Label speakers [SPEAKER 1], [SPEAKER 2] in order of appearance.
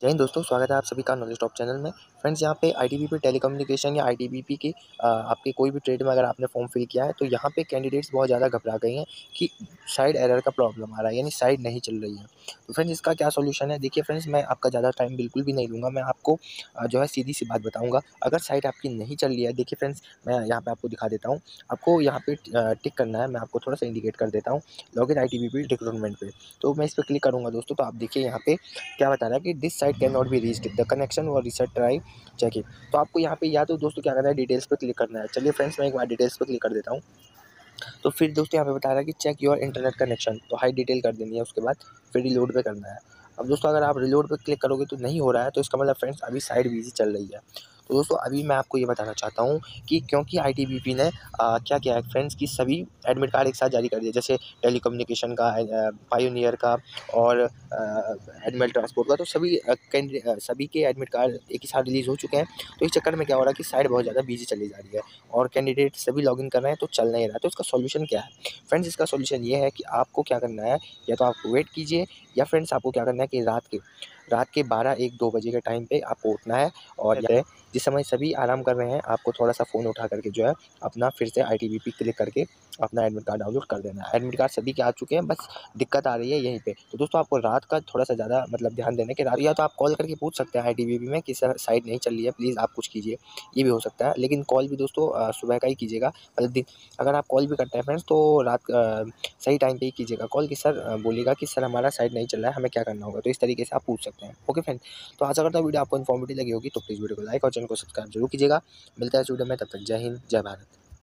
[SPEAKER 1] जय हिंद दोस्तों, स्वागत है आप सभी का नॉलेज टॉप चैनल में। फ्रेंड्स, यहाँ पे आईटीबीपी टेलीकम्युनिकेशन या आईटीबीपी की आपके कोई भी ट्रेड में अगर आपने फॉर्म फिल किया है तो यहाँ पे कैंडिडेट्स बहुत ज़्यादा घबरा गए हैं कि साइड एरर का प्रॉब्लम आ रहा है, यानी साइड नहीं चल रही है। तो फ्रेंड्स, इसका क्या सॉल्यूशन है? देखिए फ्रेंड्स, मैं आपका ज़्यादा टाइम बिल्कुल भी नहीं लूँगा। मैं आपको जो है सीधी सी बात बताऊँगा। अगर साइड आपकी नहीं चल रही है, देखिए फ्रेंड्स, मैं यहाँ पे आपको दिखा देता हूँ। आपको यहाँ पे टिक करना है। मैं आपको थोड़ा सा इंडिकेट कर देता हूँ। लॉगिन आईटीबीपी रिक्रूटमेंट पे, तो मैं इस पर क्लिक करूँगा दोस्तों। तो आप देखिए यहाँ पे क्या बता रहा है कि this site can not be reached, the connection और रीसेट ट्राई चेक इट। तो आपको यहाँ पे या तो दोस्तों क्या करना है, डिटेल्स पे क्लिक करना है। चलिए फ्रेंड्स, मैं एक बार डिटेल्स पे क्लिक कर देता हूँ। तो फिर दोस्तों यहाँ पे बता रहा है कि चेक योर इंटरनेट कनेक्शन, तो हाई डिटेल कर देनी है। उसके बाद फिर रिलोड पे करना है। अब दोस्तों अगर आप रिलोड पे क्लिक करोगे तो नहीं हो रहा है, तो इसका मतलब फ्रेंड्स अभी साइड बिजी चल रही है। तो दोस्तों अभी मैं आपको ये बताना चाहता हूँ कि क्योंकि आईटीबीपी ने क्या किया है फ्रेंड्स की सभी एडमिट कार्ड एक साथ जारी कर दिए, जैसे टेलीकम्युनिकेशन का, पायोनियर का और एनिमल ट्रांसपोर्ट का। तो सभी के एडमिट कार्ड एक ही साथ रिलीज़ हो चुके हैं। तो इस चक्कर में क्या हो रहा है कि साइट बहुत ज़्यादा बिजी चली जा रही है और कैंडिडेट सभी लॉगिन कर रहे हैं तो चल नहीं रहा है। तो इसका सॉल्यूशन क्या है? फ्रेंड्स, इसका सॉल्यूशन ये है कि आपको क्या करना है, या तो आप वेट कीजिए, या फ्रेंड्स आपको क्या करना है कि रात के 12-1-2 बजे के टाइम पे आपको उठना है। और या जिस समय सभी आराम कर रहे हैं, आपको थोड़ा-सा फ़ोन उठा करके जो है अपना फिर से आईटीबीपी क्लिक करके अपना एडमिट कार्ड डाउनलोड कर देना है। एडमिट कार्ड सभी के आ चुके हैं, बस दिक्कत आ रही है यहीं पे। तो दोस्तों आपको रात का थोड़ा-सा ज़्यादा मतलब ध्यान देना है कि रात, या तो आप कॉल करके पूछ सकते हैं आईटीबीपी में कि सर साइट नहीं चल रही है, प्लीज़ आप कुछ कीजिए। ये भी हो सकता है, लेकिन कॉल भी दोस्तों सुबह का ही कीजिएगा। मतलब दिन अगर आप कॉल भी करते हैं फ्रेंड्स, तो रात सही टाइम पे ही कीजिएगा कॉल कि सर बोलिएगा कि सर हमारा साइट नहीं चल रहा है, हमें क्या करना होगा? तो इस तरीके से आप पूछ सकते हैं। ओके फ्रेंड, तो आशा करता हूँ वीडियो आपको इन्फॉर्मेटिव लगी होगी। तो प्लीज़ वीडियो को लाइक और चैनल को सब्सक्राइब जरूर कीजिएगा। मिलता है इस वीडियो में, तब तक जय हिंद, जय भारत।